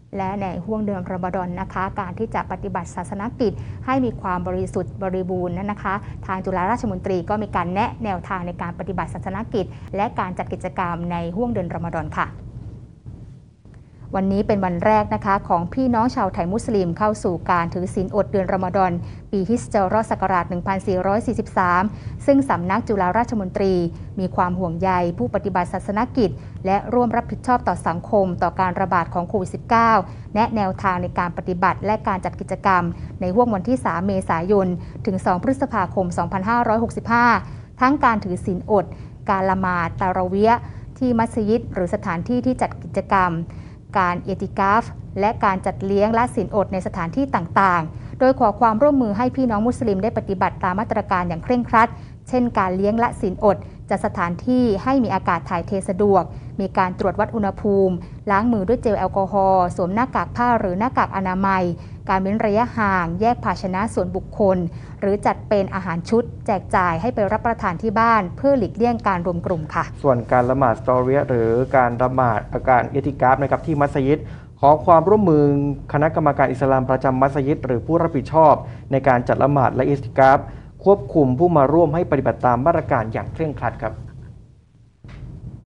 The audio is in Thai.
และในห่วงเดือนรอมฎอนนะคะการที่จะปฏิบัติศาสนกิจให้มีความบริสุทธิ์บริบูรณ์นั้นนะคะทางจุฬาราชมนตรีก็มีการแนะแนวทางในการปฏิบัติศาสนกิจและการจัดกิจกรรมในห่วงเดือนรอมฎอนค่ะวันนี้เป็นวันแรกนะคะของพี่น้องชาวไทยมุสลิมเข้าสู่การถือศีลอดเดือนรอมฎอนปีฮิจเราะห์ศักราช 1443 ซึ่งสำนักจุฬาราชมนตรีมีความห่วงใยผู้ปฏิบัติศาสนกิจและร่วมรับผิดชอบต่อสังคมต่อการระบาดของโควิด -19 แนะแนวทางในการปฏิบัติและการจัดกิจกรรมในห่วงวันที่ 3 เมษายน ถึง 2 พฤษภาคม 2565 ทั้งการถือศีลอดการละหมาดตะเราะเวียะห์ที่มัสยิดหรือสถานที่ที่จัดกิจกรรมการเอติกาฟและการจัดเลี้ยงละศีลอดในสถานที่ต่างๆโดยขอความร่วมมือให้พี่น้องมุสลิมได้ปฏิบัติตามมาตรการอย่างเคร่งครัดเช่นการเลี้ยงละศีลอดจัดสถานที่ให้มีอากาศถ่ายเทสะดวกมีการตรวจวัดอุณหภูมิล้างมือด้วยเจลแอลกอฮอล์สวมหน้ากากผ้าหรือหน้ากากอนามัยการเว้นระยะห่างแยกภาชนะส่วนบุคคลหรือจัดเป็นอาหารชุดแจกจ่ายให้ไปรับประทานที่บ้านเพื่อหลีกเลี่ยงการรวมกลุ่มค่ะส่วนการละหมาดตะเราะเวียะห์หรือการละหมาดการเอติกาฟนะครับที่มัสยิดขอความร่วมมือคณะกรรมการอิสลามประจำมัสยิดหรือผู้รับผิดชอบในการจัดละหมาดและเอติกาฟควบคุมผู้มาร่วมให้ปฏิบัติตามมาตรการอย่างเคร่งครัดครับ